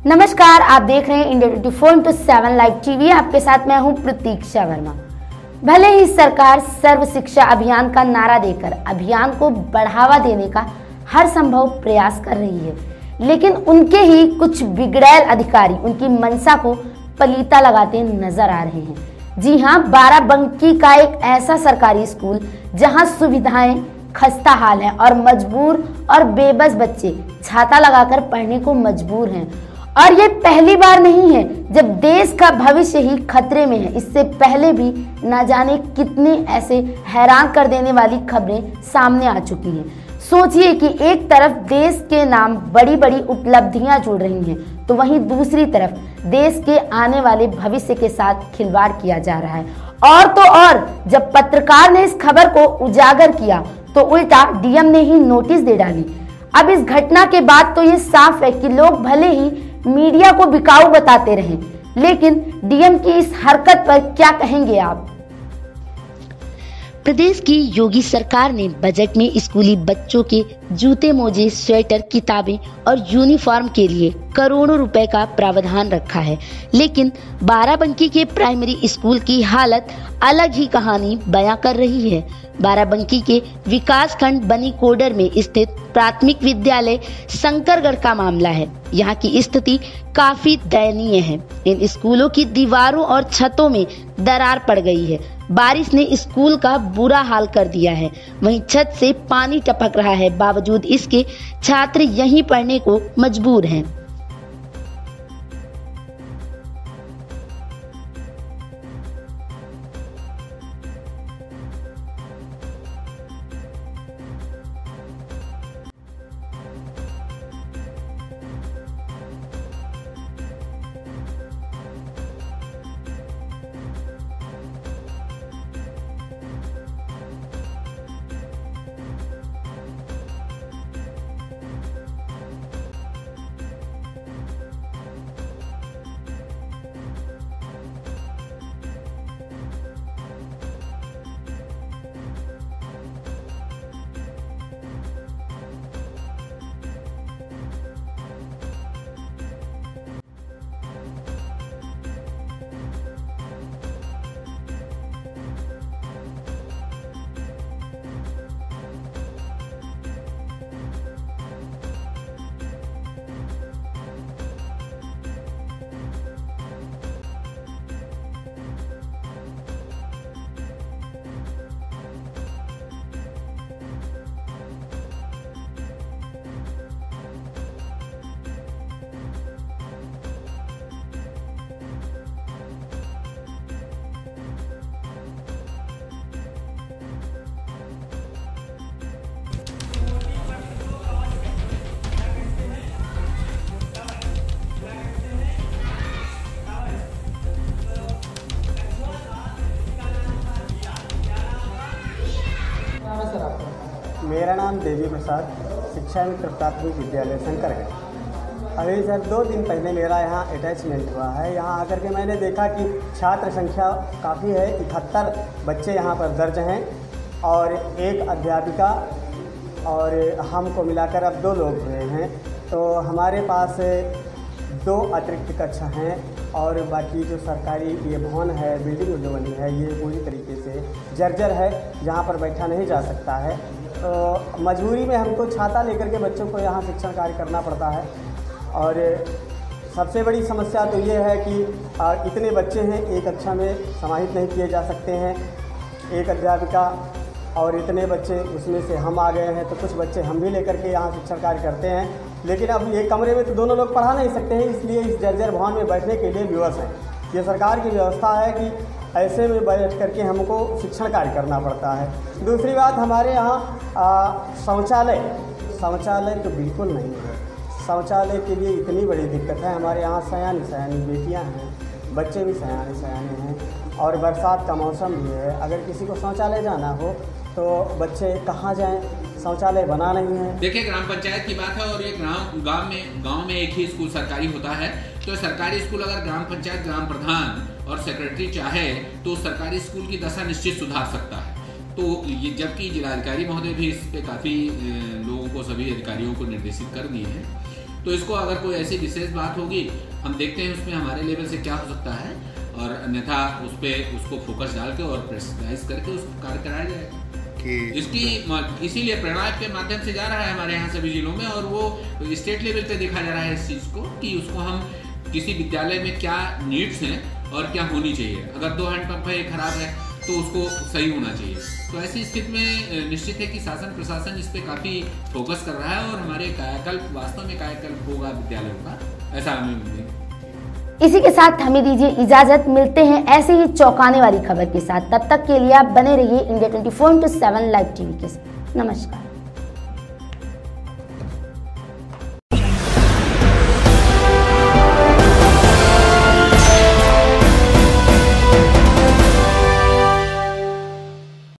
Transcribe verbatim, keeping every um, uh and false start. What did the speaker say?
नमस्कार, आप देख रहे हैं India twenty four into seven live TV. आपके साथ मैं हूं प्रतीक्षा वर्मा। भले ही सरकार सर्व शिक्षा अभियान का नारा देकर अभियान को बढ़ावा देने का हर संभव प्रयास कर रही है, लेकिन उनके ही कुछ बिगड़ैल अधिकारी उनकी मंशा को पलीता लगाते नजर आ रहे हैं। जी हां, बाराबंकी का एक ऐसा सरकारी स्कूल जहां सुविधाएं खस्ता हाल है और मजबूर और बेबस बच्चे छाता लगाकर पढ़ने को मजबूर हैं। और ये पहली बार नहीं है जब देश का भविष्य ही खतरे में है। इससे पहले भी ना जाने कितने ऐसे हैरान कर देने वाली खबरें सामने आ चुकी हैं। सोचिए कि एक तरफ देश के नाम बड़ी बड़ी उपलब्धियां जुड़ रही हैं, तो वहीं दूसरी तरफ देश के आने वाले भविष्य के साथ खिलवाड़ किया जा रहा है। और तो और जब पत्रकार ने इस खबर को उजागर किया तो उल्टा डीएम ने ही नोटिस दे डाली। अब इस घटना के बाद तो ये साफ है कि लोग भले ही मीडिया को बिकाऊ बताते रहें, लेकिन डीएम की इस हरकत पर क्या कहेंगे आप? प्रदेश की योगी सरकार ने बजट में स्कूली बच्चों के जूते, मोजे, स्वेटर, किताबें और यूनिफॉर्म के लिए करोड़ों रुपए का प्रावधान रखा है, लेकिन बाराबंकी के प्राइमरी स्कूल की हालत अलग ही कहानी बयां कर रही है। बाराबंकी के विकास खंड बनी कोडर में स्थित प्राथमिक विद्यालय शंकरगढ़ का मामला है। यहाँ की स्थिति काफी दयनीय है। इन स्कूलों की दीवारों और छतों में दरार पड़ गई है। बारिश ने स्कूल का बुरा हाल कर दिया है। वहीं छत से पानी टपक रहा है, बावजूद इसके छात्र यहीं पढ़ने को मजबूर हैं। मेरा नाम देवी प्रसाद, शिक्षा मित्र प्राथमिक विद्यालय शंकरगढ़। अभी सर दो दिन पहले मेरा यहाँ अटैचमेंट हुआ है। यहाँ आकर के मैंने देखा कि छात्र संख्या काफ़ी है, इकहत्तर बच्चे यहाँ पर दर्ज हैं और एक अध्यापिका और हमको मिलाकर अब दो लोग हुए हैं। तो हमारे पास दो अतिरिक्त कक्षा हैं और बाकी जो सरकारी ये भवन है, बिल्डिंग जो बनी है, ये पूरी तरीके से जर्जर है, जहाँ पर बैठा नहीं जा सकता है। तो मजबूरी में हमको छाता लेकर के बच्चों को यहाँ शिक्षण कार्य करना पड़ता है। और सबसे बड़ी समस्या तो ये है कि इतने बच्चे हैं, एक कक्षा में समाहित नहीं किए जा सकते हैं, एक अध्यापिका और इतने बच्चे, उसमें से हम आ गए हैं, तो कुछ बच्चे हम भी लेकर के यहाँ शिक्षण कार्य करते हैं। लेकिन अब ये कमरे में तो दोनों लोग पढ़ा नहीं सकते हैं, इसलिए इस जर्जर भवन में बैठने के लिए विवश है। ये सरकार की व्यवस्था है कि ऐसे में बैठ करके हमको शिक्षण कार्य करना पड़ता है। दूसरी बात, हमारे यहाँ शौचालय शौचालय तो बिल्कुल नहीं है। शौचालय के लिए इतनी बड़ी दिक्कत है। हमारे यहाँ सयानी सयानी बेटियाँ हैं, बच्चे भी सयाने सयाने हैं और बरसात का मौसम भी है। अगर किसी को शौचालय जाना हो तो बच्चे कहाँ जाएं, शौचालय बना नहीं है। देखिए, ग्राम पंचायत की बात है और ये ग्राम गांव में गांव में एक ही स्कूल सरकारी होता है। तो सरकारी स्कूल अगर ग्राम पंचायत, ग्राम प्रधान और सेक्रेटरी चाहे तो सरकारी स्कूल की दशा निश्चित सुधार सकता है। तो ये जबकि जिलाधिकारी महोदय भी इस पे काफ़ी लोगों को, सभी अधिकारियों को निर्देशित कर दिए हैं। तो इसको अगर कोई ऐसी विशेष बात होगी, हम देखते हैं उसमें हमारे लेवल से क्या हो सकता है, और अन्यथा उस पर उसको फोकस डाल के और प्रेशराइज करके उसको कार्य कराया जाएगा। इसकी इसीलिए प्रेरणा के माध्यम से जा रहा है हमारे यहाँ सभी जिलों में, और वो स्टेट लेवल पे देखा जा रहा है इस चीज़ को कि उसको हम किसी विद्यालय में क्या नीड्स हैं और क्या होनी चाहिए। अगर दो हैंडपंप है, खराब है, तो उसको सही होना चाहिए। तो ऐसी स्थिति में निश्चित है कि शासन प्रशासन इस पर काफ़ी फोकस कर रहा है, और हमारे कायाकल्प, वास्तव में कायाकल्प होगा विद्यालयों का, ऐसा हमें उम्मीद है। इसी के साथ हमें दीजिए इजाजत, मिलते हैं ऐसे ही चौंकाने वाली खबर के साथ। तब तक के लिए आप बने रहिए India twenty four into seven live TV के साथ। नमस्कार।